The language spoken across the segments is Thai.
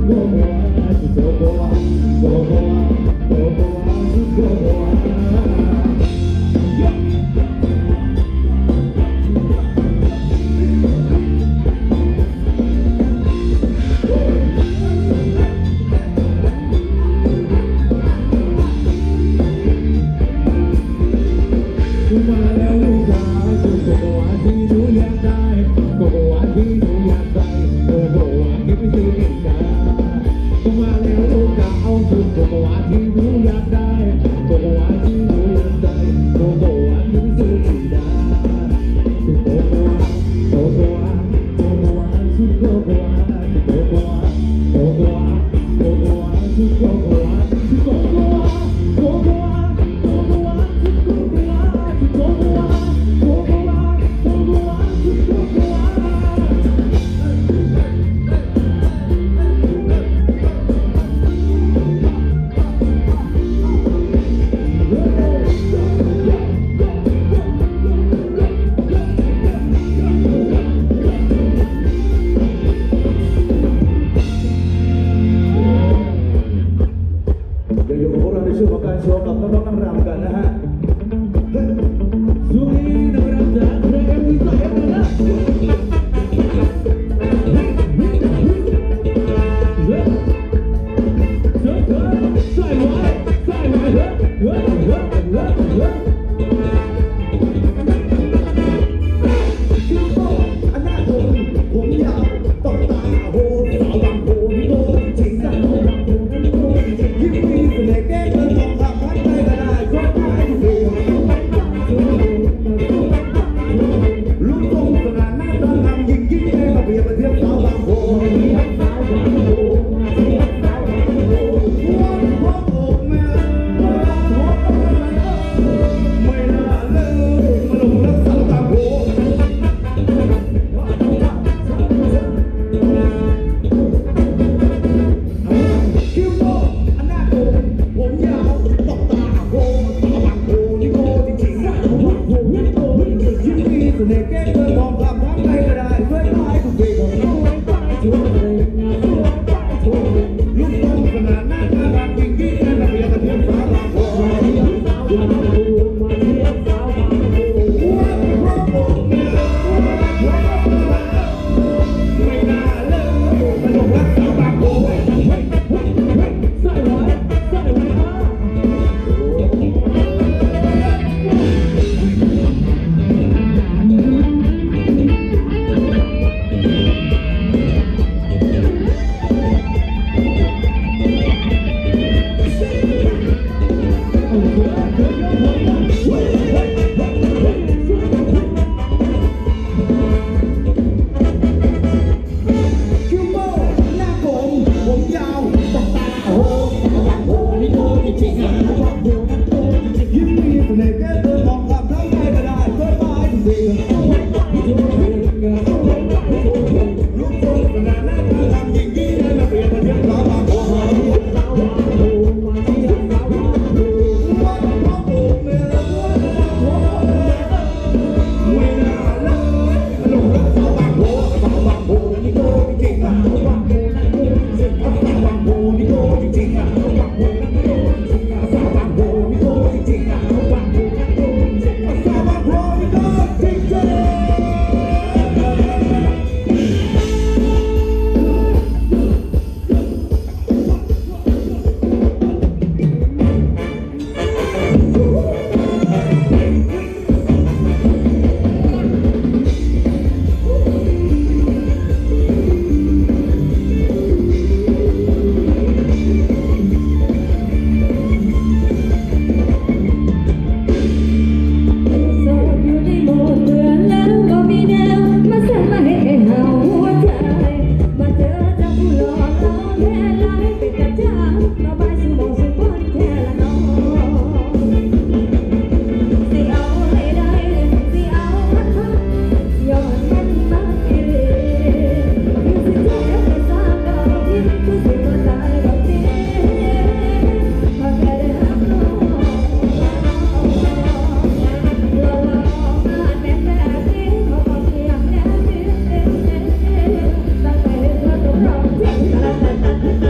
Thank you.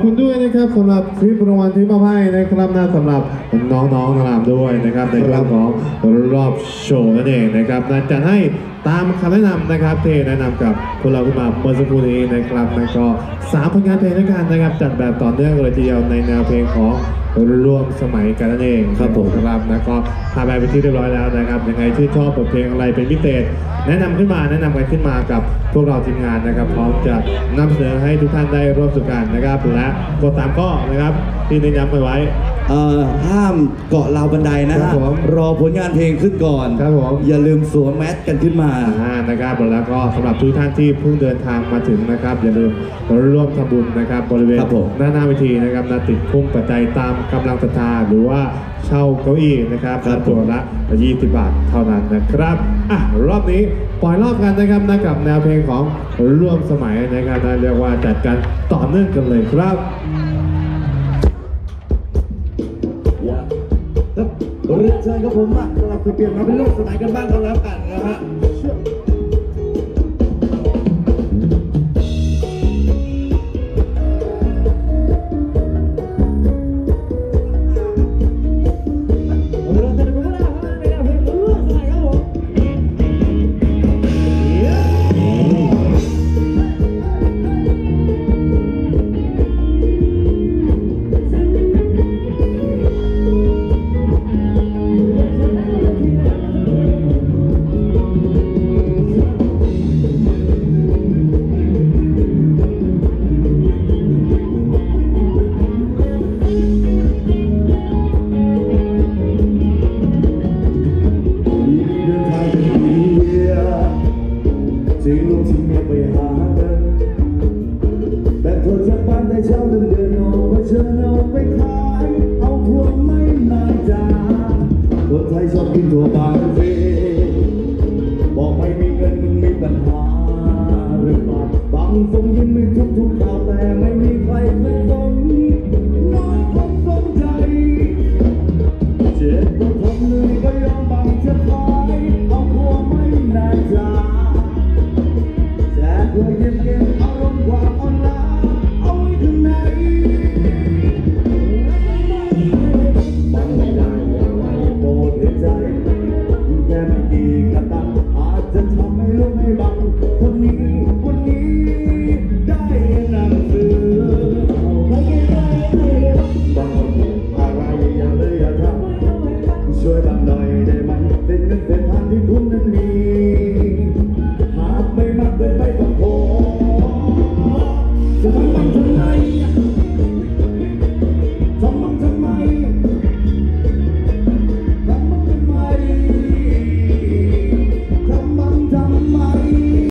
คุณด้วยนะครับสำหรับคลิปรางวัลที่มอบให้นะครับน่าสำหรับน้องๆนรามด้วยนะครับในเรื่องของรอบโชว์นั่นเองนะครับน่าจะให้ตามคำแนะนำนะครับที่แนะนำกับคนเราขึ้นมาเมื่อสักครู่นี้นะครับแล้วก็3 ผลงานเพลงด้วยกันนะครับจัดแบบต่อเนื่องเลยทีเดียวในแนวเพลงของร่วมสมัยกันนั่นเองครับผมครับแล้วก็พาไปที่เรียบร้อยแล้วนะครับยังไงที่ชอบบทเพลงอะไรเป็นพิเศษแนะนำกันขึ้นมากับพวกเราทีมงานนะครับพร้อมจะนำเสนอให้ทุกท่านได้ร่วมสนุกกันนะครับและกด3 ข้อนะครับที่ได้ย้ำไปไว้ห้ามเกาะราวบันไดนะฮะรอผลงานเพลงขึ้นก่อนครับผมอย่าลืมสวมแมสกันขึ้นมานะครับแล้วก็สำหรับทุกท่านที่เพิ่งเดินทางมาถึงนะครับอย่าลืมร่วมทำบุญนะครับบริเวณหน้าเวทีนะครับติดพุ่งปัจจัยตามกำลังศรัทธาหรือว่าเช่าเก้าอี้นะครับตัวละ20 บาทเท่านั้นนะครับรอบนี้ปล่อยรอบกันนะครับกับแนวเพลงของร่วมสมัยนะครับเรียกว่าจัดการต่อเนื่องกันเลยครับเรียนเชิญกับผมสำหรับเปลี่ยนมาเป็นร่วมสมัยกันบ้างก็แล้วกันนะฮะบางคน